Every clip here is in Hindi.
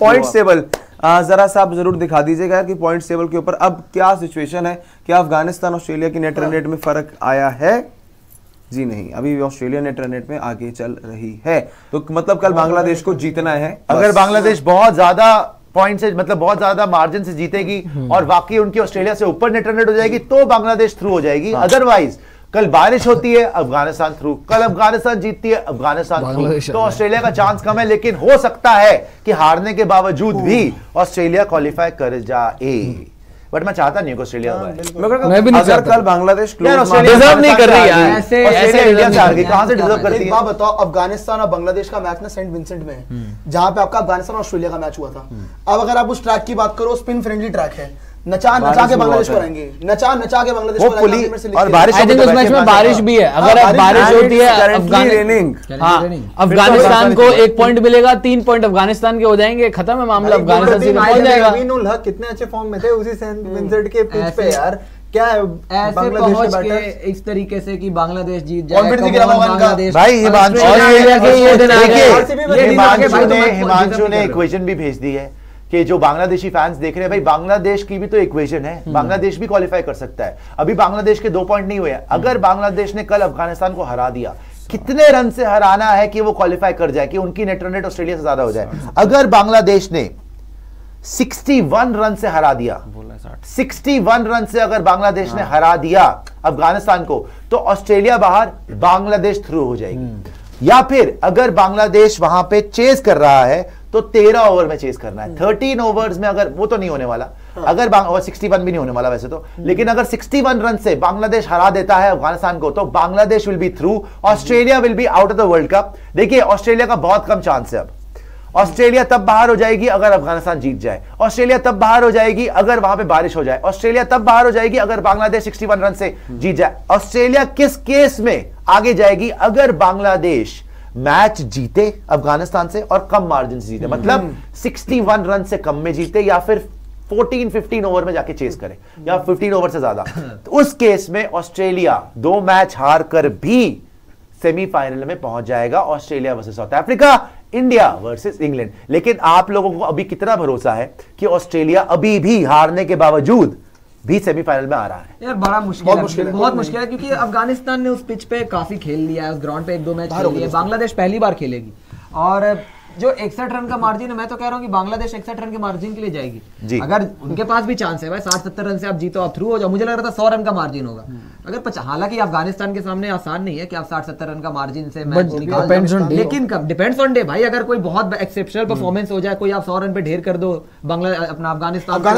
पॉइंट्स टेबल जरा सा आप जरूर दिखा दीजिएगा कि पॉइंट्स टेबल के ऊपर अब क्या सिचुएशन है, क्या अफगानिस्तान ऑस्ट्रेलिया की नेट रन रेट में फर्क आया है? जी नहीं, अभी ऑस्ट्रेलिया नेट रन रेट में आगे चल रही है। तो मतलब कल बांग्लादेश को जीतना है। अगर बांग्लादेश बहुत ज्यादा पॉइंट से, मतलब बहुत ज्यादा मार्जिन से जीतेगी और वाकई उनकी ऑस्ट्रेलिया से ऊपर नेट रन रेट हो जाएगी तो बांग्लादेश थ्रू हो जाएगी। अदरवाइज कल बारिश होती है अफगानिस्तान थ्रू, कल अफगानिस्तान जीतती है अफगानिस्तान थ्रू, तो ऑस्ट्रेलिया का चांस कम है। लेकिन हो सकता है कि हारने के बावजूद भी ऑस्ट्रेलिया क्वालिफाई कर जाए, बट मैं चाहता नहीं ऑस्ट्रेलिया मैं भी नहीं। अगर कल बांग्लादेश डिजर्व नहीं कर रही है, ऑस्ट्रेलिया इंडिया से हार गई, कहां से डिजर्व करती है? बात बताओ, अफगानिस्तान और बांग्लादेश का मैच ना सेंट विंसेंट में है, जहां पे आपका अफगानिस्तान और ऑस्ट्रेलिया का मैच हुआ था। अब अगर आप उस ट्रैक की बात करो, स्पिन फ्रेंडली ट्रैक है, नचा के बांग्लादेश को रहेंगे, नचा के बांग्लादेश को रहेंगे। और बारिश, आई थिंक उस मैच में बारिश भी है। अगर बारिश होती है अफगानिस्तान को 1 पॉइंट मिलेगा, 3 पॉइंट अफगानिस्तान के हो जाएंगे, खत्म है मामला, अफगानिस्तान से पहुंच जाएगा। कितने अच्छे फॉर्म में थे उसी सेंट विंसेंट के पिच पे यार, क्या है ऐसे पहुंच के इस तरीके से कि बांग्लादेश जीत जाए। बांग्लादेश भाई हिमांशु ने इक्वेशन भी भेज दी है कि जो बांग्लादेशी फैंस देख रहे हैं, भाई बांग्लादेश की भी तो इक्वेशन है, बांग्लादेश भी क्वालिफाई कर सकता है। अभी बांग्लादेश के 2 पॉइंट नहीं हुए हैं। अगर बांग्लादेश ने कल अफगानिस्तान को हरा दिया, कितने रन से हराना है कि वो क्वालिफाई कर जाए, कि उनकी नेट रन रेट ऑस्ट्रेलिया से ज्यादा हो जाए? अगर बांग्लादेश ने 61 रन से हरा दिया, 61 रन से अगर बांग्लादेश ने हरा दिया अफगानिस्तान को, तो ऑस्ट्रेलिया बाहर, बांग्लादेश थ्रू हो जाएगी। या फिर अगर बांग्लादेश वहां पे चेस कर रहा है तो 13 ओवर में चेस करना है। 13 ओवर्स में अगर, वो तो नहीं होने वाला, अगर 61 भी नहीं होने वाला वैसे तो, लेकिन अगर 61 रन से बांग्लादेश हरा देता है अफगानिस्तान को, तो Bangladesh will be through, Australia will be out of the world cup. देखिए ऑस्ट्रेलिया का बहुत कम चांस है अब। ऑस्ट्रेलिया तब बाहर हो जाएगी अगर अफगानिस्तान जीत जाए, ऑस्ट्रेलिया तब बाहर हो जाएगी अगर वहां पे बारिश हो जाए, ऑस्ट्रेलिया तब बाहर हो जाएगी अगर बांग्लादेश 61 रन से जीत जाए। ऑस्ट्रेलिया किस केस में आगे जाएगी? अगर बांग्लादेश मैच जीते अफगानिस्तान से और कम मार्जिन से जीते, मतलब 61 रन से कम में जीते, या फिर 14-15 ओवर में जाके चेस करे, या 15 ओवर से ज्यादा, तो उस केस में ऑस्ट्रेलिया 2 मैच हार कर भी सेमीफाइनल में पहुंच जाएगा। Australia versus South Africa, India versus England. लेकिन आप लोगों को अभी कितना भरोसा है कि ऑस्ट्रेलिया अभी भी हारने के बावजूद भी सेमीफाइनल में आ रहा है? यार बड़ा मुश्किल है, बहुत मुश्किल है, क्योंकि अफगानिस्तान ने उस पिच पे काफी खेल लिया है, उस ग्राउंड पे 1-2 मैच खेल लिए। बांग्लादेश पहली बार खेलेगी और जो 61 रन का मार्जिन है, मैं तो कह रहा हूँ कि बांग्लादेश 61 रन के मार्जिन के लिए जाएगी। अगर उनके पास भी चांस है भाई, 60-70 रन से आप जीतो, आप थ्रू हो जाओ। मुझे लग रहा था 100 रन का मार्जिन होगा। अगर हालांकि अफगानिस्तान के सामने आसान नहीं है कि आप 60-70 रन का मार्जिन से मैच निकाल, लेकिन डिपेंड्स ऑन डे भाई। अगर कोई बहुत एक्सेप्शनल परफॉर्मेंस हो जाए, कोई आप 100 रन पे ढेर कर दो अपना अफगानिस्तान ओवर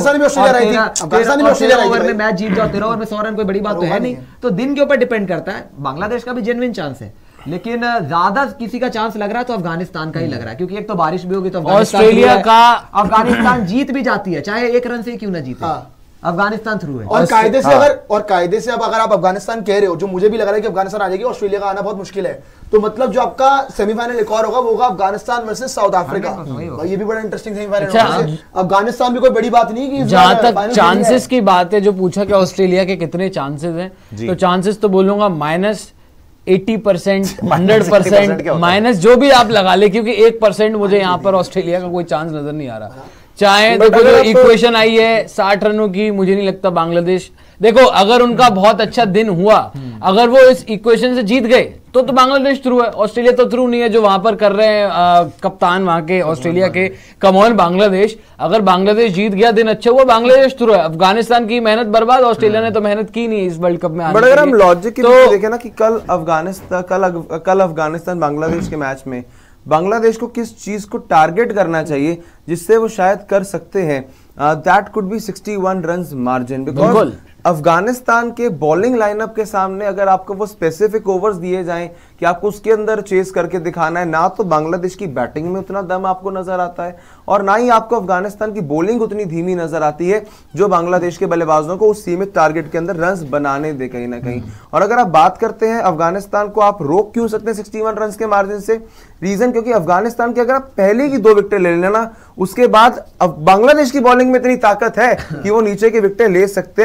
में मैच जीत जाओ, 13 ओवर में 100 रन कोई बड़ी बात तो है नहीं। तो दिन के ऊपर डिपेंड करता है। बांग्लादेश का भी जेन्युइन चांस है, लेकिन ज्यादा किसी का चांस लग रहा है तो अफगानिस्तान का ही लग रहा है, क्योंकि एक तो बारिश भी होगी तो ऑस्ट्रेलिया का अफगानिस्तान जीत भी जाती है, चाहे 1 रन से क्यों ना जीते, अफगानिस्तान थ्रू है। और कायदे से अब अगर आप अफगानिस्तान कह रहे हो, जो मुझे भी लग रहा है कि अफगानिस्तान आ जाएगी, ऑस्ट्रेलिया का आना बहुत मुश्किल है, तो मतलब जो आपका सेमीफाइनल एक और होगा वो होगा अफगानिस्तान वर्सेस साउथ अफ्रीका। ये भी बड़ा इंटरेस्टिंग सेमीफाइनल होगा। अफगानिस्तान भी कोई बड़ी बात नहीं कि जहां तक चांसेस की बात है, जो पूछा कि ऑस्ट्रेलिया के कितने चांसेस हैं, तो चांसेस तो बोलूंगा -80%, 100%, माइनस जो भी आप लगा ले, क्योंकि 1% मुझे यहाँ पर ऑस्ट्रेलिया का कोई चांस नजर नहीं आ रहा। चाहे देखो जो इक्वेशन आई है 60 रनों की, मुझे नहीं लगता बांग्लादेश, देखो अगर उनका बहुत अच्छा दिन हुआ, अगर वो इस इक्वेशन से जीत गए तो बांग्लादेश थ्रू है, ऑस्ट्रेलिया तो थ्रू नहीं है। जो वहां पर कर रहे हैं कप्तान वहां के ऑस्ट्रेलिया के, कम ऑन बांग्लादेश, अगर बांग्लादेश जीत गया, दिन अच्छा हुआ, बांग्लादेश थ्रू है। अफगानिस्तान की मेहनत बर्बाद, ऑस्ट्रेलिया ने तो मेहनत की नहीं इस वर्ल्ड कप में आने। अगर हम लॉजिक तो देखें ना कि कल अफगानिस्तान बांग्लादेश के मैच में बांग्लादेश को किस चीज को टारगेट करना चाहिए जिससे वो शायद कर सकते हैं, that could be 61 runs margin. Because Afghanistan के बॉलिंग लाइनअप के सामने अगर आपको वो स्पेसिफिक ओवर्स दिए जाएं कि आपको उसके अंदर चेस करके दिखाना है, ना तो बांग्लादेश की बैटिंग में उतना दम आपको नजर आता है और ना ही आपको अफगानिस्तान की बॉलिंग उतनी धीमी नजर आती है जो बांग्लादेश के बल्लेबाजों को उस सीमित टारगेट के अंदर रन्स बनाने दे कहीं ना कहीं। और अगर आप बात करते हैं अफगानिस्तान को आप रोक क्यों सकते हैं 61 रन के मार्जिन से, रीजन क्योंकि अफगानिस्तान के अगर आप पहले की 2 विकेटें ले लेना, उसके बाद बांग्लादेश की बॉलिंग में इतनी ताकत है कि वो नीचे के विकेटें ले सकते हैं, क्योंकि जितना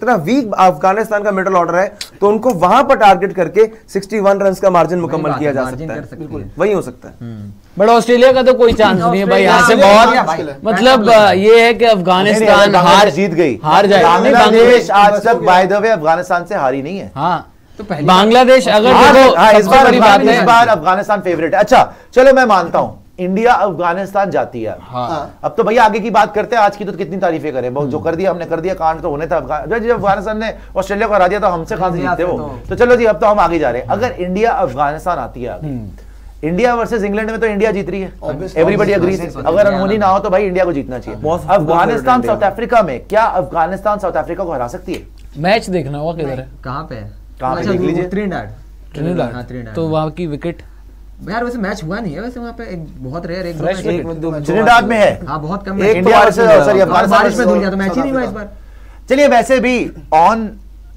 इतना वीक अफगानिस्तान का मिडिल ऑर्डर है तो उनको वहां पर टारगेट करके 61 रन का मार्जिन मुकम्मल किया जा सकता है, वही हो सकता है। बट ऑस्ट्रेलिया का तो कोई चांस नहीं है भाई, यहाँ से बहुत मतलब ये है कि अफगानिस्तान हार जीत गई, हार जाए। बांग्लादेश आज तक बाय द वे अफगानिस्तान से हारी नहीं है। हाँ तो बांग्लादेश अगर इस बार अफगानिस्तान फेवरेट है। अच्छा चलो मैं मानता हूं इंडिया अफगानिस्तान जाती है। हाँ। अब तो भैया आगे की बात करते हैं, आज की तो कितनी तारीफें करें, जो कर दिया हमने कर दिया, कांड तो होने था। जब अफगानिस्तान ने ऑस्ट्रेलिया को हरा दिया तो हमसे कहां से जीतते वो। तो चलो जी अब तो हम आगे जा रहे हैं। अगर इंडिया अफगानिस्तान आती है, इंडिया वर्सेस इंग्लैंड में तो इंडिया जीत रही है, एवरीबॉडी अग्रीज। अगर अनहोनी ना हो तो भाई इंडिया को जीतना चाहिए। अफगानिस्तान साउथ अफ्रीका में, क्या अफगानिस्तान साउथ अफ्रीका को हरा सकती है? मैच देखना होगा किधर है, कहाँ पे है, देख लीजिए। ट्रिनिडाड। तो वहां की विकेट यार वैसे मैच हुआ नहीं है वैसे वहां पे, बहुत रेयर एक ट्रिनिडाड में है। हाँ बहुत कम। इंडिया वर्सेस बारिश में धुल गया तो मैच ही नहीं हुआ इस बार। चलिए वैसे भी on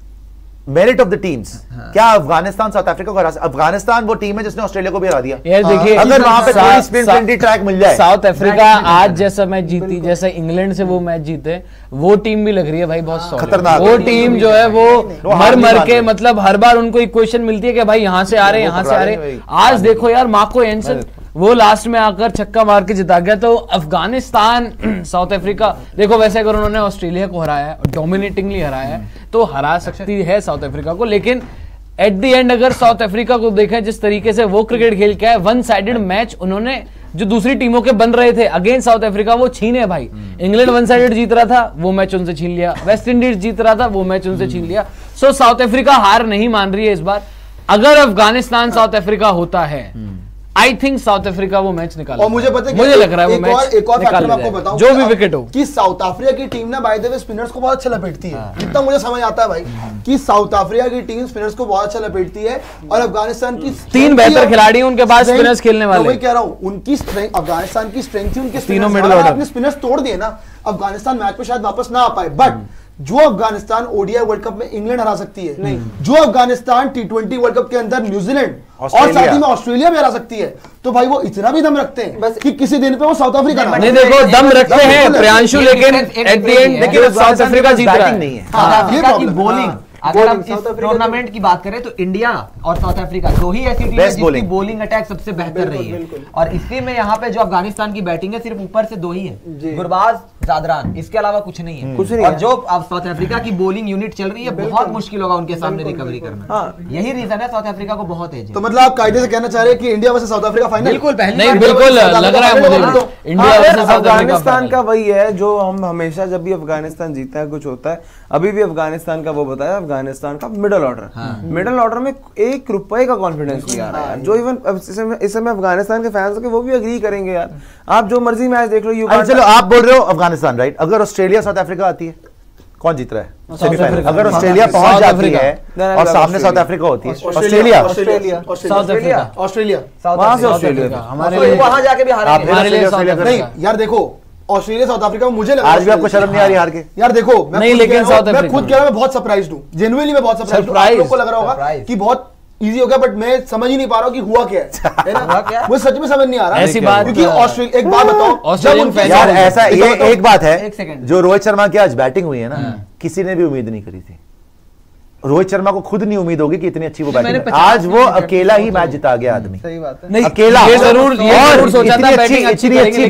merit of the teams, क्या अफगानिस्तान साउथ अफ्रीका को हरा? अफगानिस्तान वो टीम है जिसने ऑस्ट्रेलिया को भी हरा दिया। यार देखिए अगर वहां पे थोड़ी स्पिन फ्रेंडली ट्रैक मिल जाए, साउथ अफ्रीका आज जैसा मैच जीती, जैसे इंग्लैंड से वो मैच जीते, वो टीम भी लग रही है भाई बहुत खतरनाक। वो टीम जो है वो मर के मतलब हर बार उनको इक्वेशन मिलती है कि भाई यहाँ से आ रहे यहाँ से आ रहे। आज देखो यार मार्को एंसन वो लास्ट में आकर छक्का मार के जिता गया। तो अफगानिस्तान साउथ अफ्रीका देखो, वैसे अगर उन्होंने ऑस्ट्रेलिया को हराया है, डोमिनेटिंगली हराया है, तो हरा सकती है साउथ अफ्रीका को। लेकिन एट द एंड अगर साउथ अफ्रीका को देखें जिस तरीके से वो क्रिकेट खेल के है, वन साइडेड मैच उन्होंने जो दूसरी टीमों के बन रहे थे अगेंस्ट साउथ अफ्रीका वो छीने भाई। इंग्लैंड वन साइडेड जीत रहा था, वो मैच उनसे छीन लिया। वेस्ट इंडीज जीत रहा था, वो मैच उनसे छीन लिया। सो साउथ अफ्रीका हार नहीं मान रही है इस बार। अगर अफगानिस्तान साउथ अफ्रीका होता है, आई थिंक साउथ अफ्रीका वो मैच निकालेगा। और मुझे पता है, मुझे लग रहा है वो मैच एक और फैक्टर मैं आपको बताऊं, जो भी विकेट हो, कि साउथ अफ्रीका की टीम ना बाय द वे स्पिनर्स को बहुत अच्छा लपेटती है। इतना मुझे समझ आता है भाई कि साउथ अफ्रीका की टीम स्पिनर्स को बहुत अच्छा लपेटती है। और अफगानिस्तान की 3 बेहतर खिलाड़ी हैं उनके पास स्पिनर्स खेलने वाले। मैं कह रहा हूं उनकी स्ट्रेंथ, अफगानिस्तान की स्ट्रेंथ थी उनके तीनों मिडिल ऑर्डर। अपने स्पिनर्स तोड़ दिए ना, अफगानिस्तान मैच में शायद वापस ना आ पाए, बट जो अफगानिस्तान ओडीआई वर्ल्ड कप में इंग्लैंड हरा सकती है, नहीं जो अफगानिस्तान टी20 वर्ल्ड कप के अंदर न्यूजीलैंड और साथ ही में ऑस्ट्रेलिया भी हरा सकती है, तो भाई वो इतना भी दम रखते हैं बस कि किसी दिन पे वो साउथ अफ्रीका नहीं देखो दम रखते हैं प्रियांशु, लेकिन at the end South Africa जीत रहा है। नहीं है साउथ अफ्रीका की बॉलिंग, अगर हम इस टूर्नामेंट की बात करें तो इंडिया और साउथ अफ्रीका दो ही ऐसी टीम है जिसकी बॉलिंग अटैक सबसे बेहतर रही है। और इसी में यहाँ पे जो अफगानिस्तान की बैटिंग है सिर्फ ऊपर से 2 ही है, गुरबाज, जादरान, इसके अलावा कुछ नहीं है। कुछ नहीं। और जो अब साउथ अफ्रीका की बॉलिंग यूनिट चल रही है, बहुत मुश्किल होगा उनके सामने रिकवरी करना। यही रीजन है साउथ अफ्रीका को बहुत है। तो मतलब आप कायदे से कहना चाह रहे हैं कि India versus South Africa final? बिल्कुल नहीं, बिल्कुल लग रहा है मुझे इंडिया वर्सेस साउथ अफगानिस्तान का वही है जो हम हमेशा जब भी अफगानिस्तान जीता है कुछ होता है। अभी भी अफगानिस्तान का वो बताया, अफगानिस्तान का मिडिल ऑर्डर में 1 रुपए का कॉन्फिडेंस नहीं आ रहा है। जो इवन इस समय अफगानिस्तान के फैंस के वो भी अग्री करेंगे यार, आप जो मर्जी मैच देख लो। चलो आप बोल रहे हो अफगानिस्तान, राइट? अगर ऑस्ट्रेलिया साउथ अफ्रीका आती है, कौन जीत रहा है सेमीफाइनल? अगर ऑस्ट्रेलिया पहुंच जाती है और सामने साउथ अफ्रीका होती है, ऑस्ट्रेलिया साउथ अफ्रीका वहां से ऑस्ट्रेलिया हमारे लिए वहां जाके भी हारेंगे। नहीं यार देखो, ऑस्ट्रेलिया साउथ अफ्रीका में मुझे लगा आज भी आपको शर्म नहीं आ रही हार के? यार देखो नहीं, लेकिन साउथ मैं खुद कह रहा हूं, मैं बहुत सरप्राइज्ड हूं, जेन्युइनली मैं बहुत सरप्राइज्ड हूं। आप लोग को लग रहा होगा कि बहुत इजी हो गया, बट मैं समझ ही नहीं पा रहा हूं कि हुआ क्या है ना। मुझे सच में समझ नहीं आ रहा ऐसी बात, क्योंकि ऑस्ट्रेलिया, एक बात बताओ यार, ऐसा ये एक बात है, जो रोहित शर्मा की आज बैटिंग हुई है ना, किसी ने भी उम्मीद नहीं करी थी। रोहित शर्मा को खुद नहीं उम्मीद होगी कि इतनी अच्छी वो बैटिंग, आज वो अकेला ही मैच जिता गया आदमी। सही बात है। नहीं, अकेला ये जरूर सोचा था बैटिंग अच्छी बैटिंग,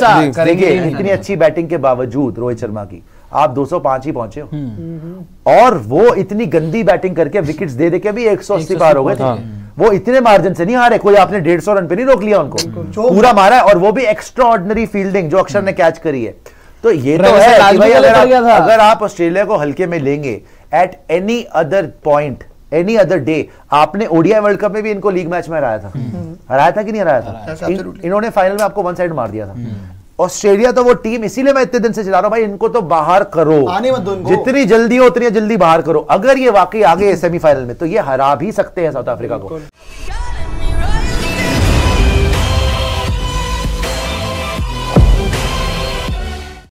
देखिए इतनी अच्छी बैटिंग के बावजूद रोहित शर्मा की आप 205 ही पहुंचे हो, और वो इतनी गंदी बैटिंग करके विकेट्स दे के भी 180 पार हो गए थे। वो इतने मार्जिन से नहीं हारे, कोई आपने 150 रन पे नहीं रोक लिया उनको, पूरा मारा है, और वो भी एक्स्ट्रा ऑर्डिनरी फील्डिंग जो अक्षर ने कैच करी है। तो ये तो है कि भाई अगर आप ऑस्ट्रेलिया को हल्के में लेंगे at any other point, any other day, आपने ओडीआई वर्ल्ड कप में भी इनको लीग मैच में हराया था कि नहीं हराया था? इन्होंने फाइनल में आपको वन साइड मार दिया था। ऑस्ट्रेलिया तो वो टीम, इसीलिए मैं इतने दिन से चला रहा हूं भाई, इनको तो बाहर करो, आने मत दो इनको, जितनी जल्दी हो उतनी जल्दी बाहर करो। अगर ये वाकई आगे सेमीफाइनल में, तो ये हरा भी सकते हैं साउथ अफ्रीका को।